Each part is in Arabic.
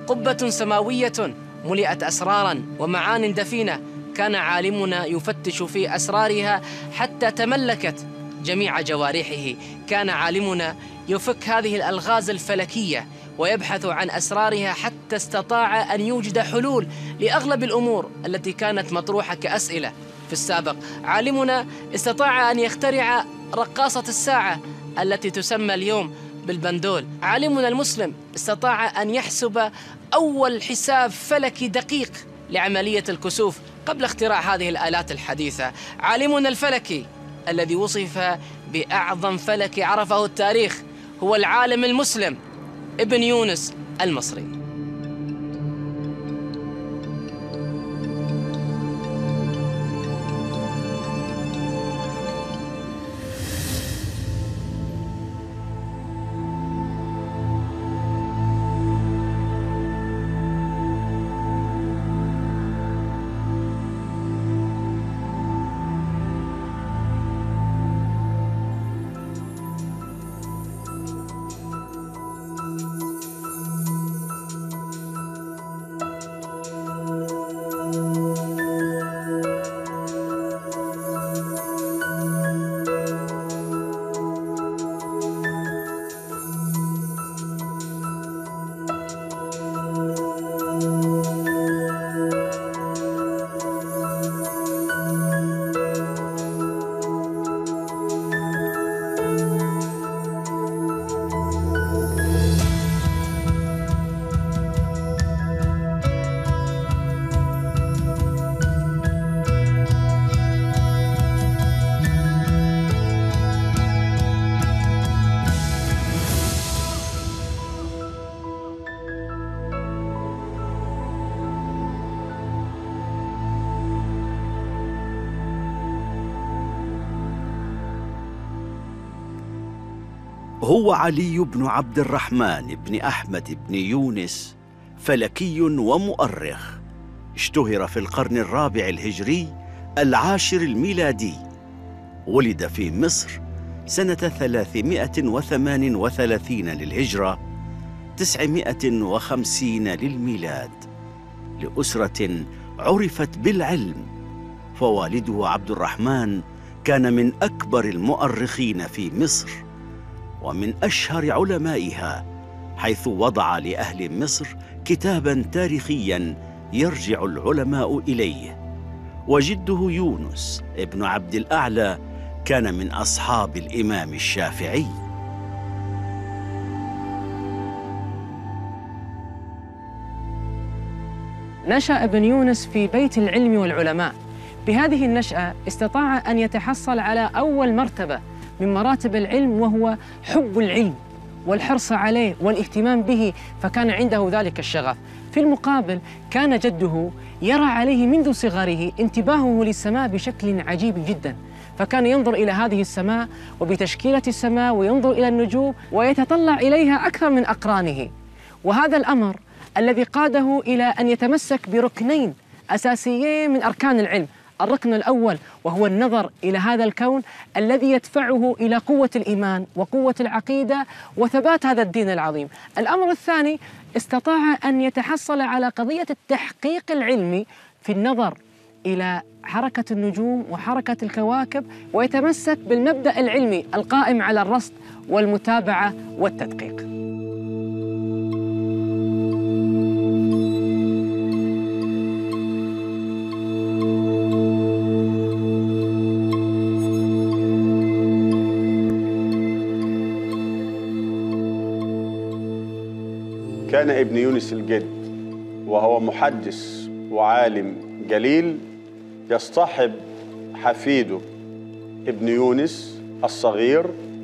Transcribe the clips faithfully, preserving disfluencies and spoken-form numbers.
قبة سماوية ملئت أسراراً ومعان دفينة، كان عالمنا يفتش في أسرارها حتى تملكت جميع جوارحه. كان عالمنا يفك هذه الألغاز الفلكية ويبحث عن أسرارها حتى استطاع أن يوجد حلول لأغلب الأمور التي كانت مطروحة كأسئلة في السابق. عالمنا استطاع أن يخترع رقاصة الساعة التي تسمى اليوم بالبندول. عالمنا المسلم استطاع أن يحسب أول حساب فلكي دقيق لعملية الكسوف قبل اختراع هذه الآلات الحديثة. عالمنا الفلكي الذي وصف بأعظم فلك عرفه التاريخ هو العالم المسلم ابن يونس المصري. هو علي بن عبد الرحمن بن أحمد بن يونس، فلكي ومؤرخ، اشتهر في القرن الرابع الهجري العاشر الميلادي. ولد في مصر سنة ثلاثمائة وثمان وثلاثين للهجرة، تسعمائة وخمسين للميلاد، لأسرة عرفت بالعلم. فوالده عبد الرحمن كان من أكبر المؤرخين في مصر ومن أشهر علمائها، حيث وضع لأهل مصر كتاباً تاريخياً يرجع العلماء إليه. وجده يونس ابن عبد الأعلى كان من أصحاب الإمام الشافعي. نشأ ابن يونس في بيت العلم والعلماء. بهذه النشأة استطاع أن يتحصل على أول مرتبة من مراتب العلم، وهو حب العلم والحرص عليه والاهتمام به، فكان عنده ذلك الشغف. في المقابل كان جده يرى عليه منذ صغره انتباهه للسماء بشكل عجيب جدا، فكان ينظر إلى هذه السماء وبتشكيلة السماء وينظر إلى النجوم ويتطلع إليها أكثر من أقرانه. وهذا الأمر الذي قاده إلى أن يتمسك بركنين أساسيين من أركان العلم. الركن الأول وهو النظر إلى هذا الكون الذي يدفعه إلى قوة الإيمان وقوة العقيدة وثبات هذا الدين العظيم. الأمر الثاني، استطاع أن يتحصل على قضية التحقيق العلمي في النظر إلى حركة النجوم وحركة الكواكب، ويتمسك بالمبدأ العلمي القائم على الرصد والمتابعة والتدقيق. كان ابن يونس الجد وهو محدث وعالم جليل يصطحب حفيده ابن يونس الصغير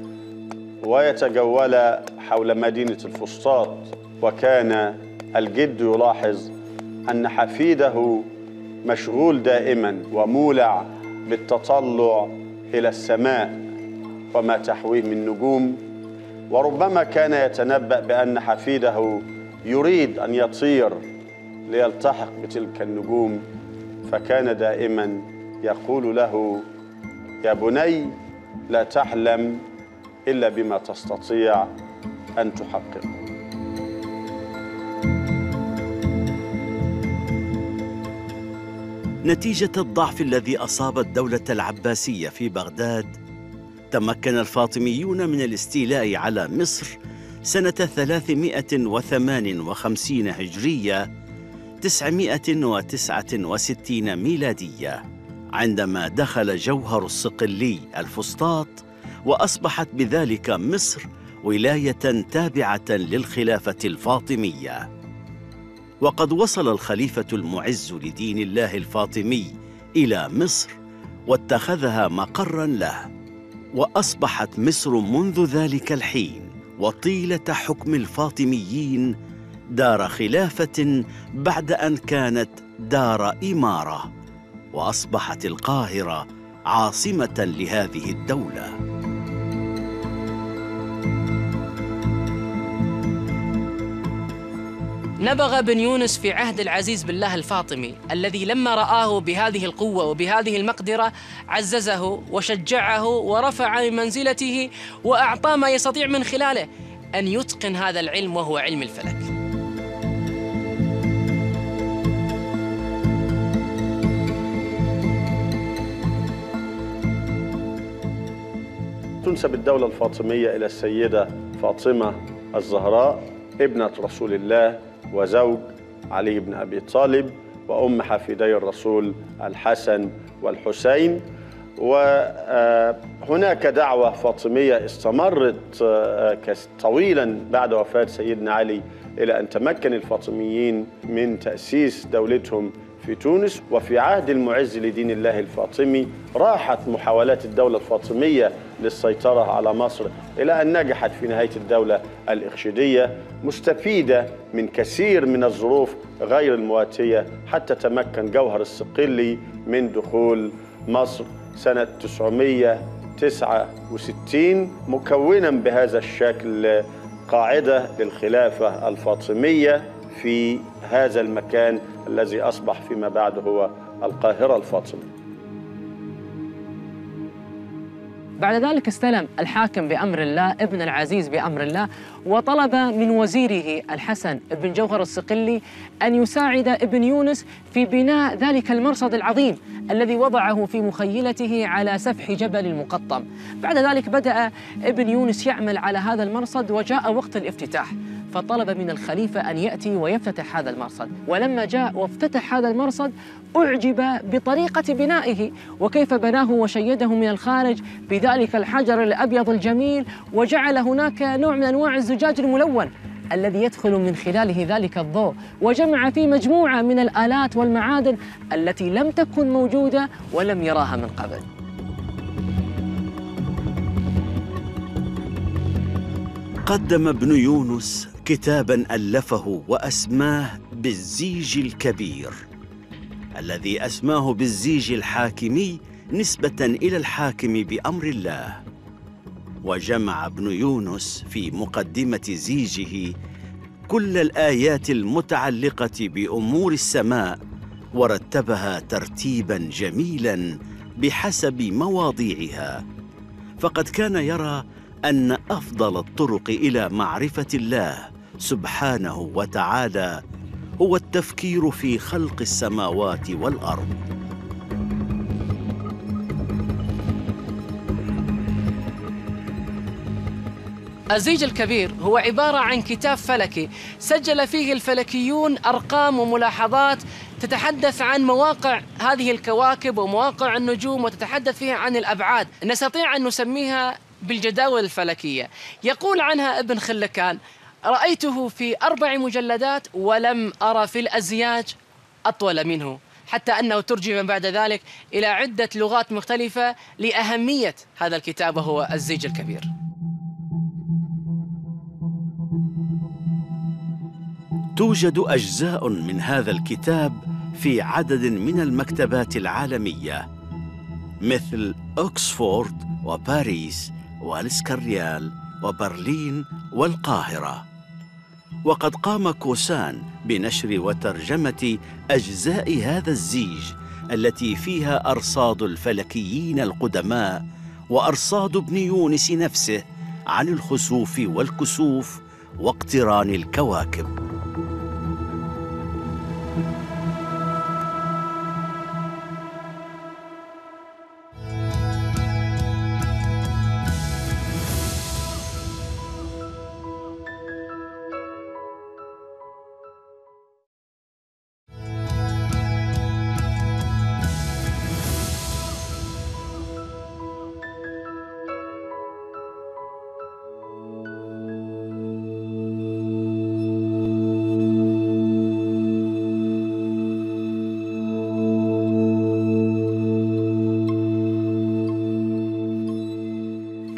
ويتجول حول مدينة الفسطاط. وكان الجد يلاحظ أن حفيده مشغول دائما ومولع بالتطلع إلى السماء وما تحويه من نجوم، وربما كان يتنبأ بأن حفيده يريد أن يطير ليلتحق بتلك النجوم، فكان دائما يقول له: يا بني، لا تحلم إلا بما تستطيع أن تحققه. نتيجة الضعف الذي أصاب الدولة العباسية في بغداد، تمكن الفاطميون من الاستيلاء على مصر سنة ثلاثمائة وثمانية وخمسين هجرية تسعمائة وتسعة وستين ميلادية، عندما دخل جوهر الصقلي الفسطاط، وأصبحت بذلك مصر ولاية تابعة للخلافة الفاطمية. وقد وصل الخليفة المعز لدين الله الفاطمي إلى مصر واتخذها مقراً له، وأصبحت مصر منذ ذلك الحين وطيلة حكم الفاطميين دار خلافة بعد أن كانت دار إمارة، وأصبحت القاهرة عاصمة لهذه الدولة. نبغ بن يونس في عهد العزيز بالله الفاطمي، الذي لما رآه بهذه القوة وبهذه المقدرة عززه وشجعه ورفع من منزلته وأعطاه ما يستطيع من خلاله أن يتقن هذا العلم، وهو علم الفلك. تنسب الدولة الفاطمية إلى السيدة فاطمة الزهراء، ابنة رسول الله وزوج علي بن أبي طالب وأم حفيدي الرسول الحسن والحسين. وهناك دعوة فاطمية استمرت طويلا بعد وفاة سيدنا علي إلى أن تمكن الفاطميين من تأسيس دولتهم في تونس. وفي عهد المعز لدين الله الفاطمي راحت محاولات الدولة الفاطمية للسيطرة على مصر إلى أن نجحت في نهاية الدولة الإخشيدية، مستفيدة من كثير من الظروف غير المواتية، حتى تمكن جوهر الصقلي من دخول مصر سنة تسعمائة وتسعة وستين، مكونا بهذا الشكل قاعدة للخلافة الفاطمية في هذا المكان الذي أصبح فيما بعد هو القاهرة الفاطمية. بعد ذلك استلم الحاكم بأمر الله ابن العزيز بأمر الله، وطلب من وزيره الحسن بن جوهر الصقلي أن يساعد ابن يونس في بناء ذلك المرصد العظيم الذي وضعه في مخيلته على سفح جبل المقطم. بعد ذلك بدأ ابن يونس يعمل على هذا المرصد، وجاء وقت الافتتاح، فطلب من الخليفة أن يأتي ويفتتح هذا المرصد. ولما جاء وافتتح هذا المرصد أعجب بطريقة بنائه وكيف بناه وشيده من الخارج بذلك الحجر الأبيض الجميل، وجعل هناك نوع من أنواع الزجاج الملون الذي يدخل من خلاله ذلك الضوء، وجمع فيه مجموعة من الآلات والمعادن التي لم تكن موجودة ولم يراها من قبل. قدم ابن يونس كتاباً ألفه وأسماه بالزيج الكبير، الذي أسماه بالزيج الحاكمي نسبة إلى الحاكم بأمر الله. وجمع ابن يونس في مقدمة زيجه كل الآيات المتعلقة بأمور السماء، ورتبها ترتيباً جميلاً بحسب مواضيعها، فقد كان يرى أن أفضل الطرق إلى معرفة الله سبحانه وتعالى هو التفكير في خلق السماوات والأرض. الزيج الكبير هو عبارة عن كتاب فلكي سجل فيه الفلكيون أرقام وملاحظات تتحدث عن مواقع هذه الكواكب ومواقع النجوم، وتتحدث فيها عن الأبعاد. نستطيع أن نسميها بالجداول الفلكية. يقول عنها ابن خلكان: رأيته في أربع مجلدات ولم أرى في الأزياج أطول منه، حتى أنه ترجم بعد ذلك إلى عدة لغات مختلفة لأهمية هذا الكتاب وهو الزيج الكبير. توجد أجزاء من هذا الكتاب في عدد من المكتبات العالمية مثل أكسفورد وباريس والإسكريال وبرلين والقاهرة. وقد قام كوسان بنشر وترجمة أجزاء هذا الزيج التي فيها أرصاد الفلكيين القدماء وأرصاد ابن يونس نفسه عن الخسوف والكسوف واقتران الكواكب.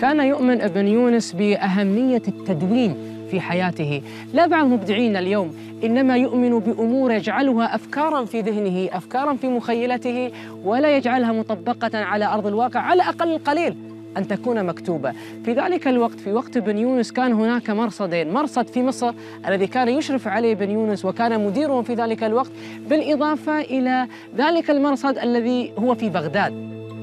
كان يؤمن ابن يونس بأهمية التدوين في حياته. لا بعض مبدعين اليوم إنما يؤمن بأمور يجعلها أفكاراً في ذهنه، أفكاراً في مخيلته، ولا يجعلها مطبقة على أرض الواقع، على أقل القليل أن تكون مكتوبة. في ذلك الوقت، في وقت ابن يونس، كان هناك مرصدين: مرصد في مصر الذي كان يشرف عليه ابن يونس وكان مديره في ذلك الوقت، بالإضافة إلى ذلك المرصد الذي هو في بغداد.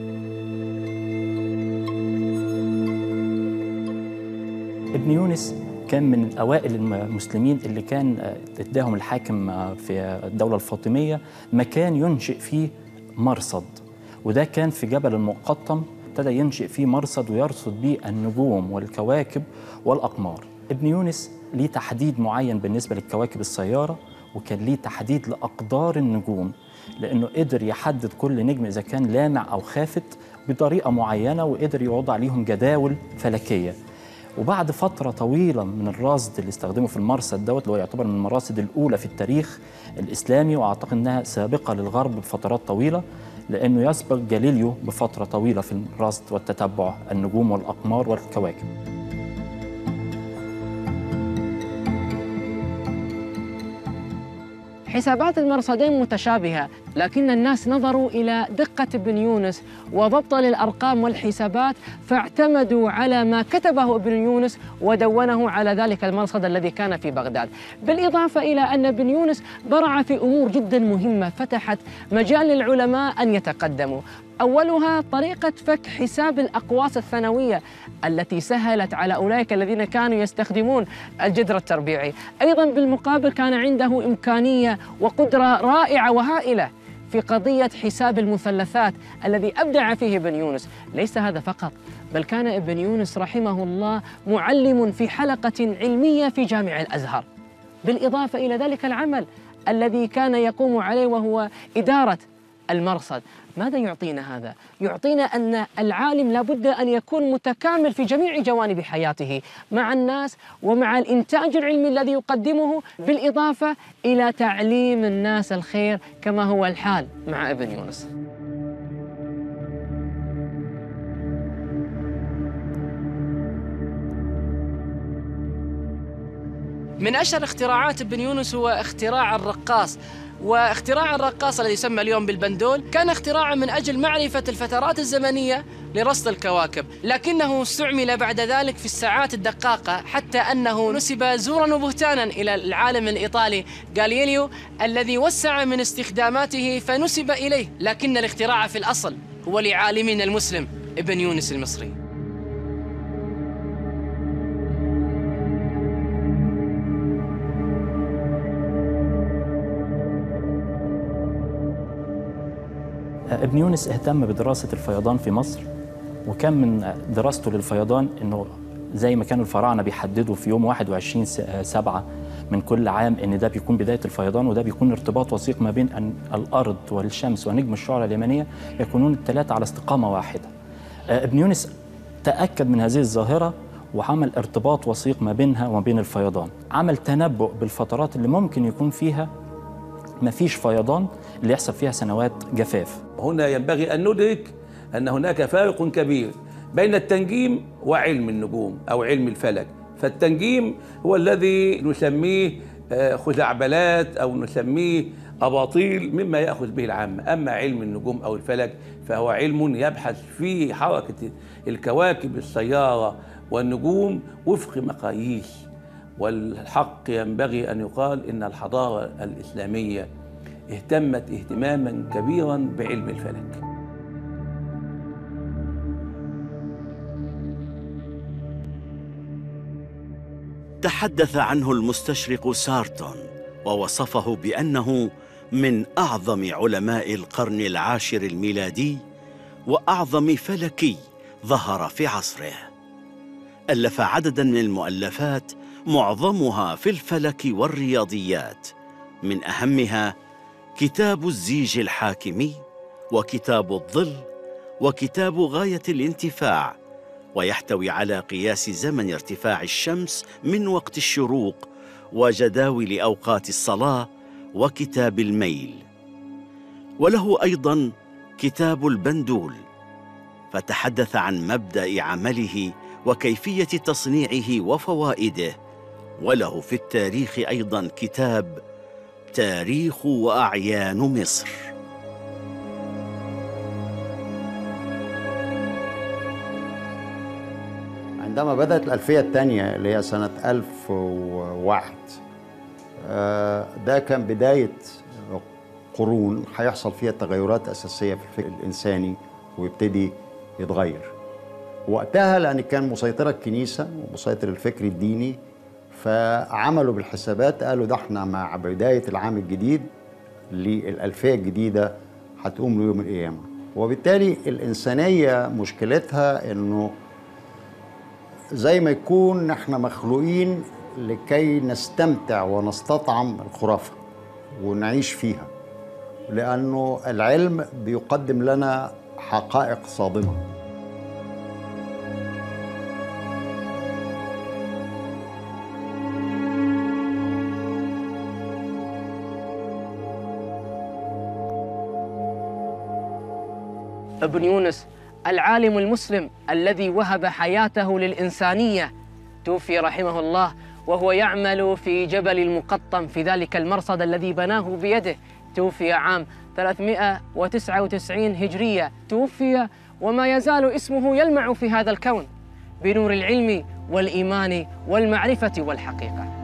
ابن يونس كان من أوائل المسلمين اللي كان اداهم الحاكم في الدولة الفاطمية مكان ينشئ فيه مرصد، وده كان في جبل المقطم. ابتدى ينشئ فيه مرصد ويرصد به النجوم والكواكب والأقمار. ابن يونس ليه تحديد معين بالنسبة للكواكب السيارة، وكان ليه تحديد لأقدار النجوم، لأنه قدر يحدد كل نجم إذا كان لامع أو خافت بطريقة معينة، وقدر يوضع عليهم جداول فلكية. وبعد فترة طويلة من الرصد اللي استخدمه في المرصد دوت، اللي هو يعتبر من المراصد الأولى في التاريخ الإسلامي، وأعتقد أنها سابقة للغرب بفترات طويلة، لأنه يسبق جاليليو بفترة طويلة في الرصد والتتبع النجوم والأقمار والكواكب. حسابات المرصدين متشابهة، لكن الناس نظروا إلى دقة ابن يونس وضبط للأرقام والحسابات، فاعتمدوا على ما كتبه ابن يونس ودونه على ذلك المرصد الذي كان في بغداد. بالإضافة إلى أن ابن يونس برع في أمور جدا مهمة فتحت مجال للعلماء أن يتقدموا. أولها طريقة فك حساب الأقواس الثانوية التي سهلت على أولئك الذين كانوا يستخدمون الجذر التربيعي. أيضاً بالمقابل كان عنده إمكانية وقدرة رائعة وهائلة في قضية حساب المثلثات الذي أبدع فيه ابن يونس. ليس هذا فقط، بل كان ابن يونس رحمه الله معلم في حلقة علمية في جامع الأزهر، بالإضافة إلى ذلك العمل الذي كان يقوم عليه وهو إدارة المرصد. ماذا يعطينا هذا؟ يعطينا أن العالم لابد أن يكون متكامل في جميع جوانب حياته مع الناس ومع الإنتاج العلمي الذي يقدمه، بالإضافة إلى تعليم الناس الخير كما هو الحال مع ابن يونس. من أشهر اختراعات ابن يونس هو اختراع الرقاص. واختراع الرقاص الذي يسمى اليوم بالبندول كان اختراعا من أجل معرفة الفترات الزمنية لرصد الكواكب، لكنه استعمل بعد ذلك في الساعات الدقاقة، حتى أنه نسب زورا وبهتانا إلى العالم الإيطالي غاليليو الذي وسع من استخداماته فنسب إليه، لكن الاختراع في الأصل هو لعالمنا المسلم ابن يونس المصري. ابن يونس اهتم بدراسة الفيضان في مصر، وكان من دراسته للفيضان انه زي ما كانوا الفراعنة بيحددوا في يوم واحد وعشرين سبعة من كل عام ان ده بيكون بداية الفيضان، وده بيكون ارتباط وثيق ما بين أن الأرض والشمس ونجم الشعلة اليمنية يكونون الثلاثة على استقامة واحدة. ابن يونس تأكد من هذه الظاهرة وعمل ارتباط وثيق ما بينها وما بين الفيضان، عمل تنبؤ بالفترات اللي ممكن يكون فيها ما فيش فيضان، اللي يحصل فيها سنوات جفاف. هنا ينبغي أن ندرك أن هناك فارق كبير بين التنجيم وعلم النجوم أو علم الفلك. فالتنجيم هو الذي نسميه خزعبلات أو نسميه أباطيل مما يأخذ به العامة. أما علم النجوم أو الفلك فهو علم يبحث في حركة الكواكب السيارة والنجوم وفق مقاييس. والحق ينبغي أن يقال إن الحضارة الإسلامية اهتمت اهتماما كبيرا بعلم الفلك. تحدث عنه المستشرق سارتون ووصفه بأنه من أعظم علماء القرن العاشر الميلادي وأعظم فلكي ظهر في عصره. ألف عددا من المؤلفات معظمها في الفلك والرياضيات، من أهمها كتاب الزيج الحاكمي، وكتاب الظل، وكتاب غاية الانتفاع، ويحتوي على قياس زمن ارتفاع الشمس من وقت الشروق وجداول أوقات الصلاة، وكتاب الميل. وله أيضاً كتاب البندول، فتحدث عن مبدأ عمله وكيفية تصنيعه وفوائده. وله في التاريخ أيضاً كتاب تاريخ وأعيان مصر. عندما بدأت الألفية الثانية اللي هي سنة ألف وواحد، ده كان بداية قرون هيحصل فيها تغيرات أساسية في الفكر الإنساني ويبتدي يتغير. وقتها لأن كان مسيطرة الكنيسة ومسيطر الفكر الديني، فعملوا بالحسابات قالوا ده احنا مع بداية العام الجديد للألفية الجديدة هتقوم ليوم القيامة. وبالتالي الإنسانية مشكلتها إنه زي ما يكون احنا مخلوقين لكي نستمتع ونستطعم الخرافة ونعيش فيها، لأنه العلم بيقدم لنا حقائق صادمة. ابن يونس العالم المسلم الذي وهب حياته للإنسانية توفي رحمه الله وهو يعمل في جبل المقطم في ذلك المرصد الذي بناه بيده. توفي عام ثلاثمائة وتسعة وتسعين هجرية. توفي وما يزال اسمه يلمع في هذا الكون بنور العلم والإيمان والمعرفة والحقيقة.